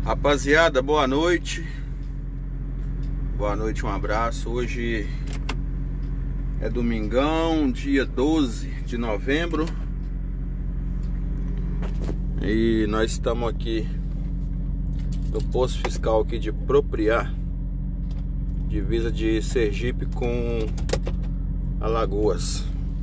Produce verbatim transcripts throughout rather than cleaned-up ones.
Rapaziada, boa noite. Boa noite, um abraço. Hoje é domingão, dia doze de novembro. E nós estamos aqui no posto fiscal aqui de Propriá, divisa de Sergipe com Alagoas.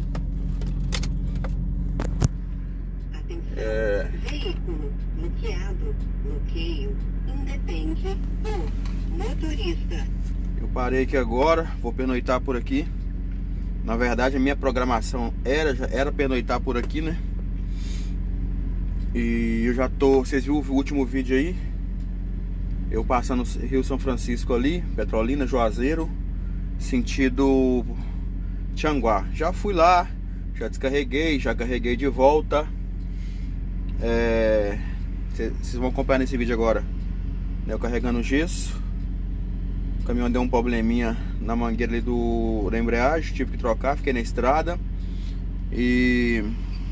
É... Veículo bloqueado, bloqueio independe do motorista. Eu parei aqui agora, vou pernoitar por aqui. Na verdade a minha programação era, já era pernoitar por aqui, né? E eu já tô, vocês viram o último vídeo aí? Eu passando Rio São Francisco ali, Petrolina, Juazeiro, sentido Tianguá. Já fui lá, já descarreguei, já carreguei de volta. É, vocês vão acompanhar nesse vídeo agora, né, eu carregando gesso. O caminhão deu um probleminha na mangueira ali do, da embreagem, tive que trocar, fiquei na estrada. E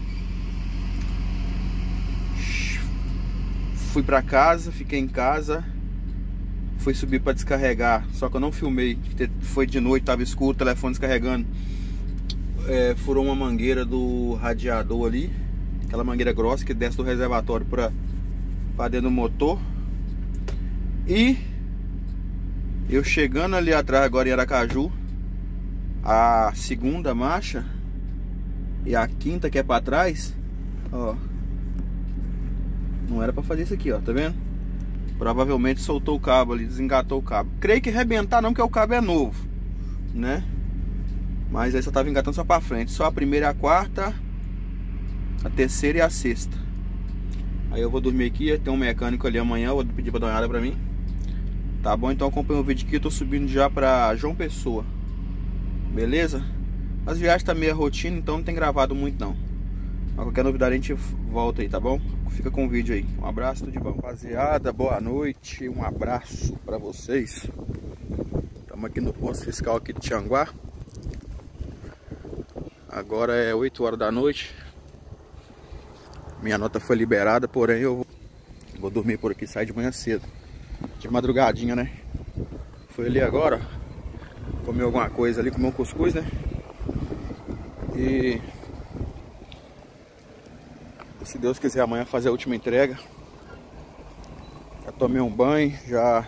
fui pra casa, fiquei em casa. Fui subir pra descarregar, só que eu não filmei, foi de noite, tava escuro, o telefone descarregando. É, furou uma mangueira do radiador ali, aquela mangueira grossa que desce do reservatório para para dentro do motor. E eu chegando ali atrás agora em Aracaju, a segunda marcha e a quinta que é para trás, ó, não era para fazer isso aqui, ó, tá vendo? Provavelmente soltou o cabo ali, desengatou o cabo. Creio que arrebentar não, porque o cabo é novo, né? Mas aí só tava engatando só para frente, só a primeira e a quarta, a terceira e a sexta. Aí eu vou dormir aqui, tem um mecânico ali amanhã, eu vou pedir pra dar uma olhada pra mim. Tá bom? Então acompanha o vídeo aqui, eu tô subindo já pra João Pessoa. Beleza? As viagens tá meio rotina, então não tem gravado muito não. Mas qualquer novidade a gente volta aí, tá bom? Fica com o vídeo aí. Um abraço, tudo de bom. Rapaziada, boa noite, um abraço pra vocês. Estamos aqui no posto fiscal aqui de Tianguá. Agora é oito horas da noite. Minha nota foi liberada, porém eu vou, vou dormir por aqui, sair de manhã cedo. De madrugadinha, né? Fui ali agora, comer alguma coisa ali, comer um cuscuz, né? E se Deus quiser amanhã fazer a última entrega. Já tomei um banho, já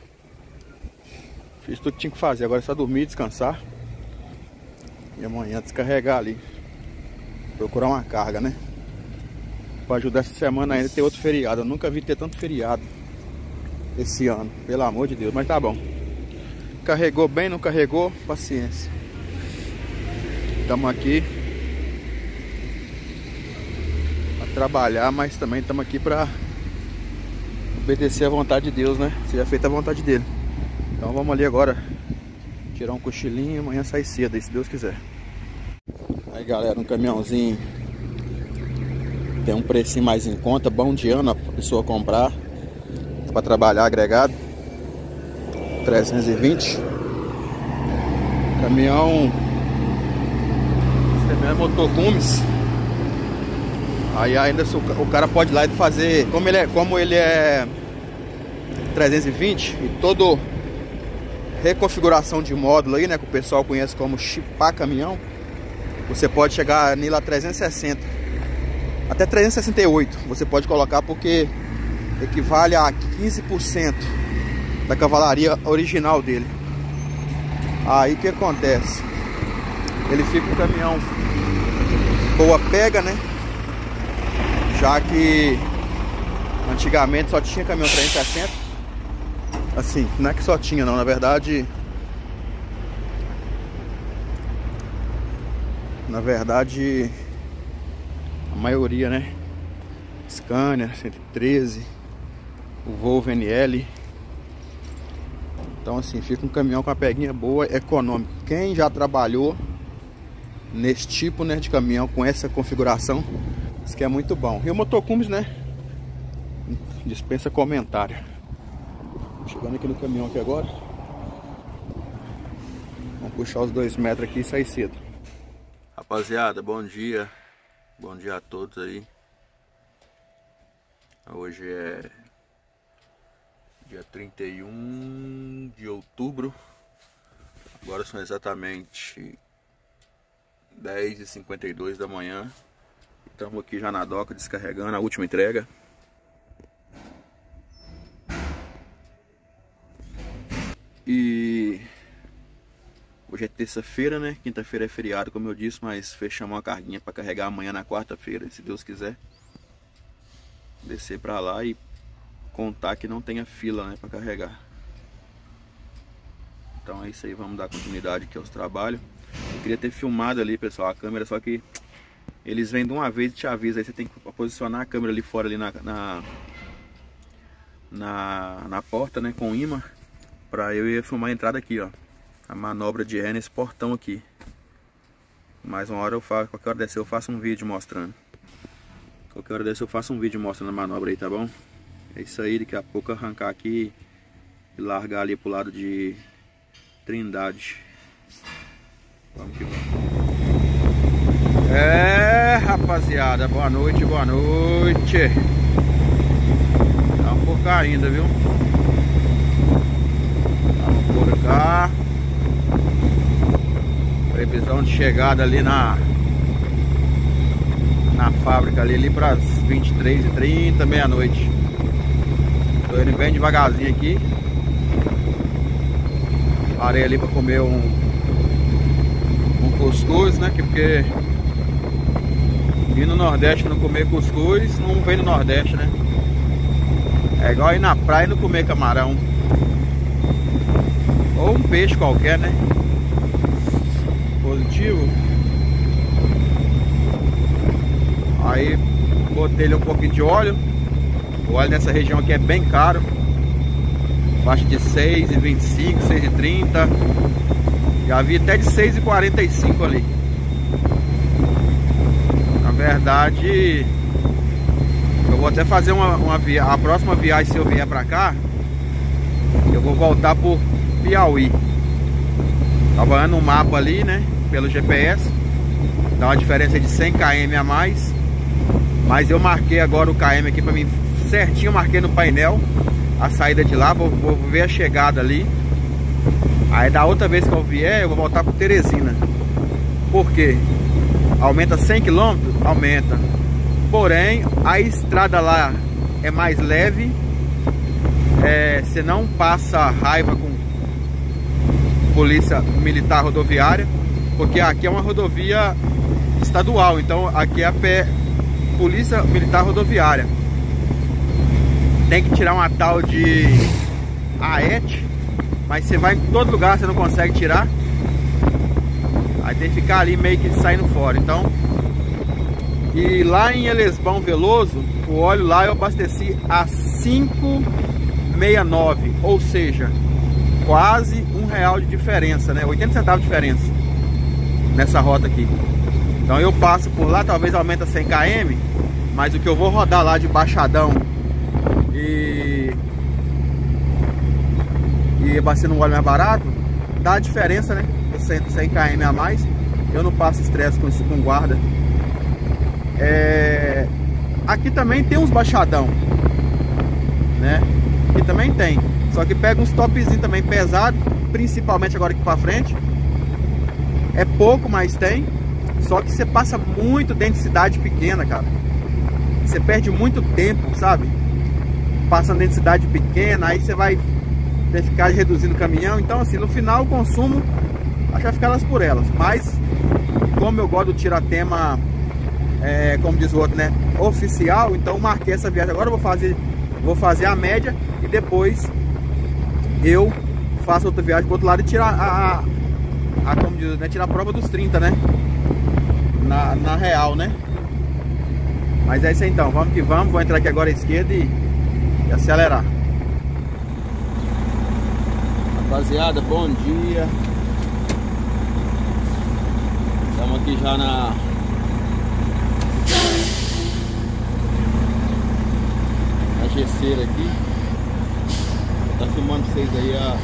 fiz tudo que tinha que fazer. Agora é só dormir, descansar. E amanhã descarregar ali. Procurar uma carga, né? Pra ajudar essa semana ainda ter outro feriado. Eu nunca vi ter tanto feriado esse ano, pelo amor de Deus. Mas tá bom. Carregou bem, não carregou, paciência. Estamos aqui pra trabalhar, mas também estamos aqui pra obedecer a vontade de Deus, né? Seja feita a vontade dele. Então vamos ali agora tirar um cochilinho e amanhã sair cedo aí, se Deus quiser. Aí galera, um caminhãozinho tem um precinho mais em conta, bom de ano pra pessoa comprar para trabalhar agregado. Trezentos e vinte. Caminhão, esse caminhão é motor Cummins. Aí ainda o cara pode ir lá e fazer, como ele é, como ele é trezentos e vinte e todo reconfiguração de módulo aí, né, que o pessoal conhece como chipar caminhão, você pode chegar nele a trezentos e sessenta, até trezentos e sessenta e oito você pode colocar, porque equivale a quinze por cento da cavalaria original dele. Aí o que acontece? Ele fica um caminhão boa pega, né? Já que antigamente só tinha caminhão trezentos e sessenta. Assim, não é que só tinha não, na verdade Na verdade a maioria, né? Scania, cento e treze, o Volvo N L. Então assim, fica um caminhão com uma peguinha boa, econômica. Quem já trabalhou nesse tipo, né, de caminhão com essa configuração, isso que é muito bom. E o motor Cummins, né, dispensa comentário. Chegando aqui no caminhão aqui agora. Vamos puxar os dois metros aqui e sair cedo. Rapaziada, bom dia. Bom dia a todos aí. Hoje é Dia trinta e um de outubro. Agora são exatamente dez e cinquenta e dois da manhã. Estamos aqui já na doca descarregando a última entrega. E hoje é terça-feira, né? Quinta-feira é feriado, como eu disse, mas fechamos uma carguinha para carregar amanhã na quarta-feira, se Deus quiser. Descer para lá e contar que não tenha fila, né, para carregar. Então é isso aí, vamos dar continuidade aqui aos trabalhos. Eu queria ter filmado ali, pessoal, a câmera, só que eles vêm de uma vez e te avisam. Aí você tem que posicionar a câmera ali fora, ali na, na, na, na porta, né, com imã. Pra eu ir filmar a entrada aqui, ó. A manobra de ré nesse portão aqui. Mais uma hora eu faço, qualquer hora dessa eu faço um vídeo mostrando. Qualquer hora dessa eu faço um vídeo mostrando a manobra aí, tá bom? É isso aí, daqui a pouco arrancar aqui e largar ali pro lado de Trindade. Vamos que vamos. É, rapaziada, boa noite, boa noite. Tá um pouco ainda, viu? Vamos por cá. Previsão de chegada ali na na fábrica ali, ali para as vinte e três e trinta, meia-noite. Tô indo bem devagarzinho aqui. Parei ali para comer um um cuscuz, né? Porque ir no Nordeste não comer cuscuz não vem no Nordeste, né? É igual ir na praia e não comer camarão. Ou um peixe qualquer, né? Positivo. Aí botei ele um pouquinho de óleo. O óleo nessa região aqui é bem caro. Faixa de seis e vinte e cinco, seis e trinta. Já vi até de seis e quarenta e cinco ali. Na verdade, eu vou até fazer uma, uma via... a próxima viagem, se eu vier pra cá, eu vou voltar por Piauí. Tava olhando um mapa ali, né, pelo G P S. Dá uma diferença de cem quilômetros a mais. Mas eu marquei agora o quilômetro aqui pra mim certinho. Marquei no painel a saída de lá. Vou, vou ver a chegada ali. Aí da outra vez que eu vier, eu vou voltar pro Teresina. Por quê? Aumenta cem quilômetros? Aumenta. Porém, a estrada lá é mais leve. É, você não passa raiva com polícia militar rodoviária, porque aqui é uma rodovia estadual, então aqui é a pé polícia militar rodoviária. Tem que tirar uma tal de A E T, mas você vai em todo lugar, você não consegue tirar. Aí tem que ficar ali meio que saindo fora. Então, e lá em Elesbão Veloso, o óleo lá eu abasteci a cinco e sessenta e nove, ou seja, quase um real de diferença, né? oitenta centavos de diferença nessa rota aqui. Então eu passo por lá, talvez aumenta cem quilômetros, mas o que eu vou rodar lá de Baixadão e e abastecendo um óleo mais barato, dá a diferença, né? cem quilômetros a mais. Eu não passo estresse com isso, com guarda. É... Aqui também tem uns baixadão, né? Aqui também tem. Só que pega uns topzinhos também pesado, principalmente agora aqui pra frente. É pouco, mas tem. Só que você passa muito dentro de cidade pequena, cara. Você perde muito tempo, sabe? Passando dentro de cidade pequena, aí você vai ter que ficar reduzindo o caminhão. Então assim, no final o consumo acho que vai ficar elas por elas. Mas como eu gosto do tiratema, é, como diz o outro, né, oficial, então marquei essa viagem. Agora eu vou fazer, vou fazer a média e depois eu faço outra viagem pro outro lado e tirar a, a, a como diz, né, tirar a prova dos trinta, né, na, na real, né. Mas é isso aí então, vamos que vamos. Vou entrar aqui agora à esquerda e, e acelerar. Rapaziada, bom dia. Estamos aqui já na na Gesseira aqui. Tá filmando pra vocês aí a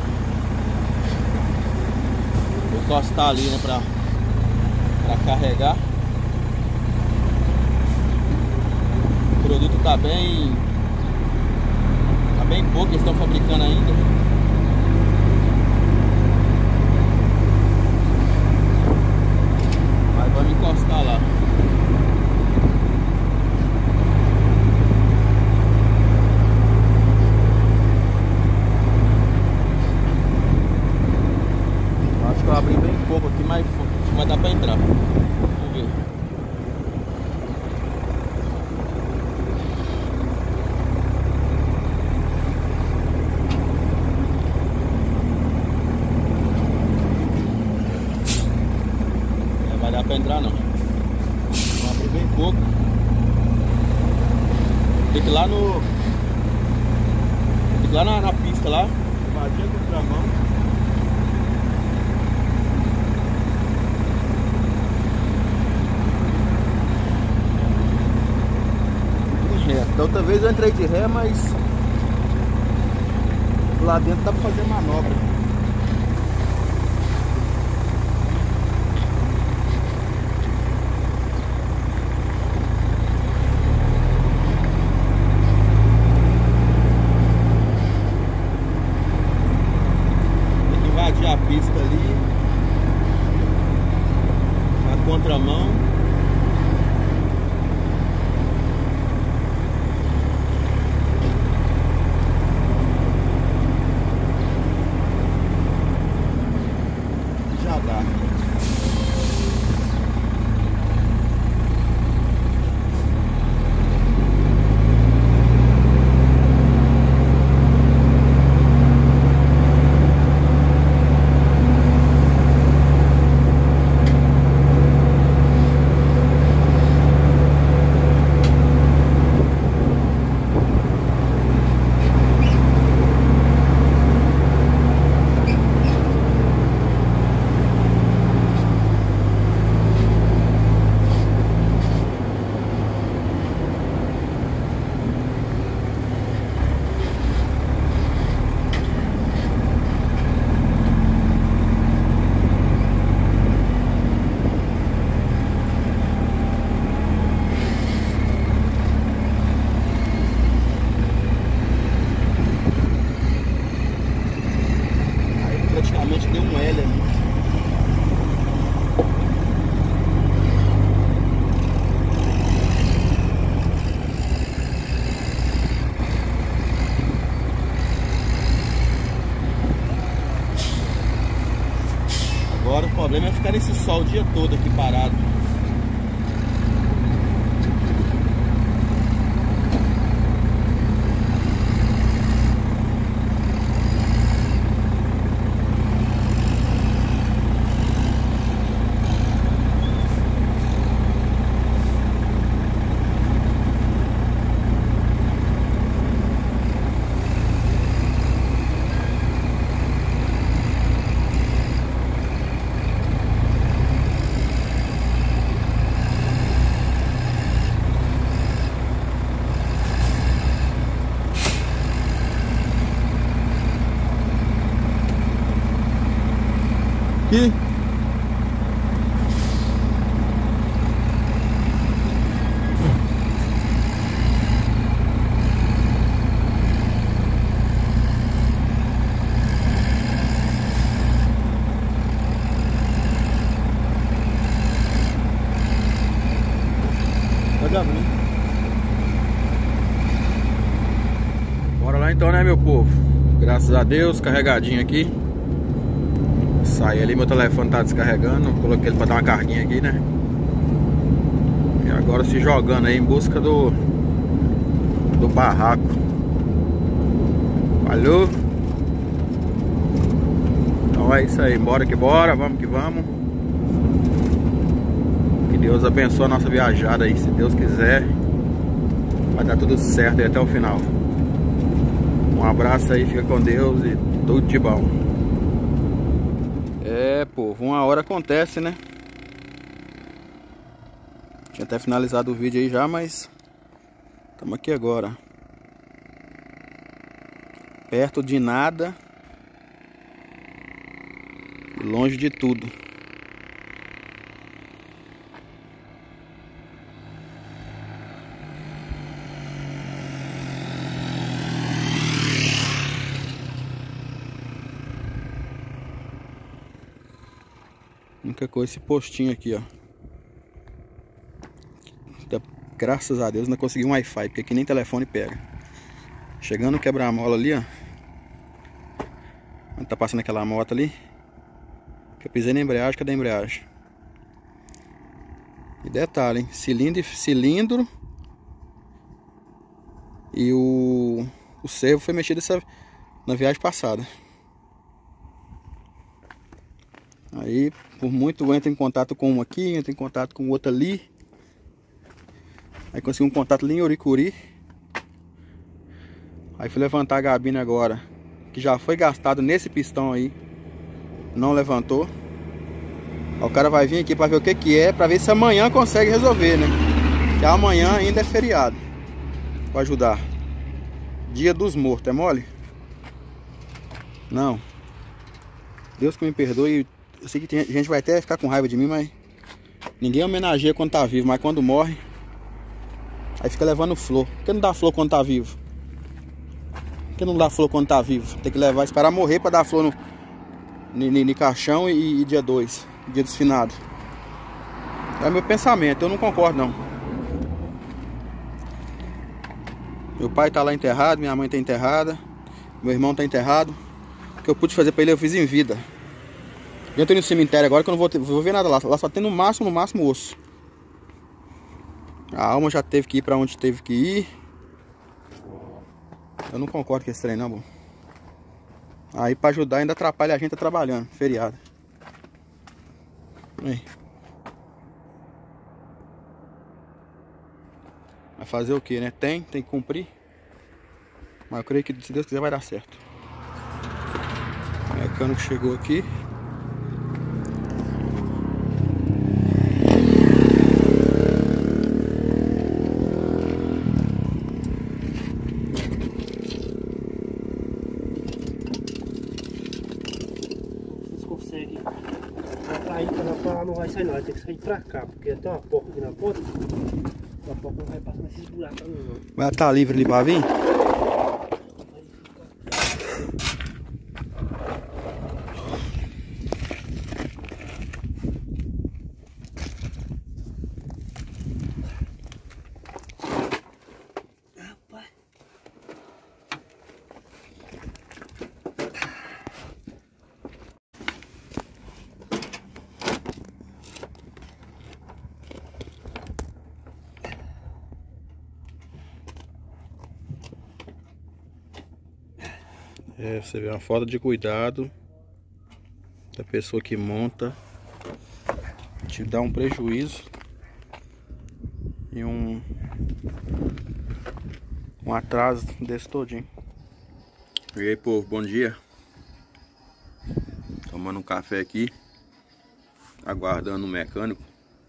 vou encostar ali, né, pra, pra carregar. O produto tá bem tá bem pouco, eles estão fabricando ainda. Mas vamos encostar lá. Acho que eu abri bem pouco aqui, mas vai dar pra entrar. Vamos ver. Não vai dar pra entrar não. Vou abrir bem pouco. Tem que ir lá no... Tem que ir lá na, na pista lá. Invadir a contramão. Da outra vez eu entrei de ré, mas lá dentro dá pra fazer manobra. Tem que invadir a pista ali na contramão. Praticamente deu um L ali. Agora o problema é ficar nesse sol o dia todo aqui parado. Aqui. Tá gravando. Bora lá então, né, meu povo? Graças a Deus, carregadinho aqui. Saí ali, meu telefone tá descarregando. Coloquei ele pra dar uma carguinha aqui, né? E agora se jogando aí em busca do Do barraco. Valeu. Então é isso aí, bora que bora, vamos que vamos. Que Deus abençoe a nossa viajada aí, se Deus quiser. Vai dar tudo certo aí até o final. Um abraço aí, fica com Deus e tudo de bom. É, povo, uma hora acontece, né? Tinha até finalizado o vídeo aí já, mas estamos aqui agora. Perto de nada e longe de tudo. única coisa, esse postinho aqui, ó. Graças a Deus ainda consegui um Wi-Fi, porque aqui nem telefone pega. Chegando no quebra-mola ali, ó. Onde tá passando aquela moto ali. Que eu pisei na embreagem, cadê a embreagem? E detalhe, hein? Cilindro, cilindro. E o, o servo foi mexido essa, na viagem passada. Aí, por muito, entra em contato com um aqui, entra em contato com o outro ali. Aí consegui um contato ali em Oricuri. Aí fui levantar a gabina agora, que já foi gastado nesse pistão aí. Não levantou. Aí o cara vai vir aqui para ver o que que é, para ver se amanhã consegue resolver, né? Que amanhã ainda é feriado. Pra ajudar. Dia dos mortos, é mole? Não. Deus que me perdoe. Eu sei que tem gente vai até ficar com raiva de mim, mas ninguém homenageia quando tá vivo, mas quando morre, aí fica levando flor. Por que não dá flor quando tá vivo? Por que não dá flor quando tá vivo? Tem que levar, esperar morrer pra dar flor no, no, no, no caixão e, e dia dois, dia dos finados. É o meu pensamento, eu não concordo não. Meu pai tá lá enterrado, minha mãe tá enterrada, meu irmão tá enterrado. O que eu pude fazer pra ele eu fiz em vida. Eu tô no cemitério agora que eu não vou, ter, vou ver nada lá. Lá só tem no máximo, no máximo osso. A alma já teve que ir pra onde teve que ir. Eu não concordo com esse trem não, bom. Aí pra ajudar ainda atrapalha a gente tá trabalhando, feriado. Aí. Vai fazer o que, né? Tem, tem que cumprir. Mas eu creio que se Deus quiser vai dar certo. O mecânico chegou aqui. Consegue aí pra lá, não vai sair não, vai ter que sair pra cá, porque tem uma porta aqui na ponta, a porta não vai passar nesses buracos não. Vai estar livre ali pra vir? É, você vê uma falta de cuidado da pessoa que monta, te dá um prejuízo e um, um atraso desse todinho. E aí, povo, bom dia. Tomando um café aqui, aguardando o mecânico.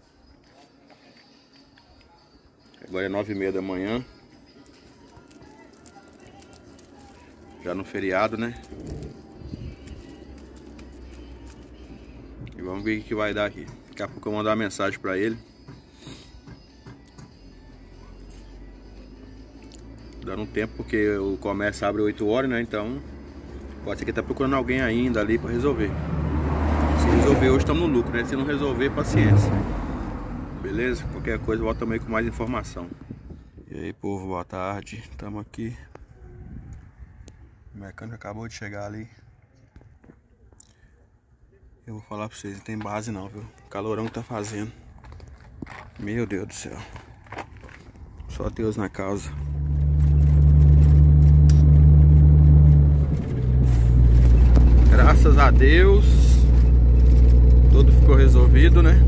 Agora é nove e meia da manhã. Já no feriado, né? E vamos ver o que vai dar aqui. Daqui a pouco eu vou mandar uma mensagem pra ele. Dando um tempo, porque o comércio abre oito horas, né? Então pode ser que ele tá procurando alguém ainda ali pra resolver. Se resolver hoje, estamos no lucro, né? Se não resolver, paciência. Beleza? Qualquer coisa, volta também com mais informação. E aí, povo, boa tarde. Estamos aqui. O mecânico acabou de chegar ali. Eu vou falar pra vocês, não tem base não, viu? O calorão que tá fazendo. Meu Deus do céu. Só Deus na causa. Graças a Deus tudo ficou resolvido, né?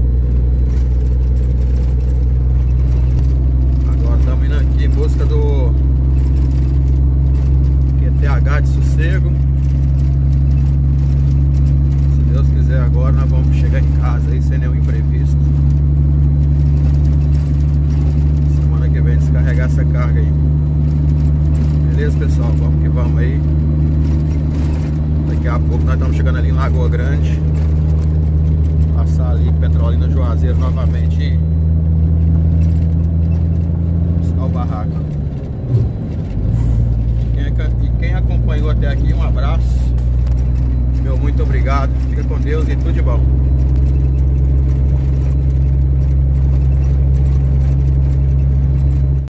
Agora estamos indo aqui em busca do Q T H de sossego. Se Deus quiser, agora nós vamos chegar em casa aí sem nenhum imprevisto. Semana que vem descarregar essa carga aí. Beleza, pessoal? Vamos que vamos aí. Daqui a pouco nós estamos chegando ali em Lagoa Grande. Passar ali Petrolina Juazeiro novamente e buscar o barraco. E quem acompanhou até aqui, um abraço. Meu muito obrigado. Fica com Deus e tudo de bom.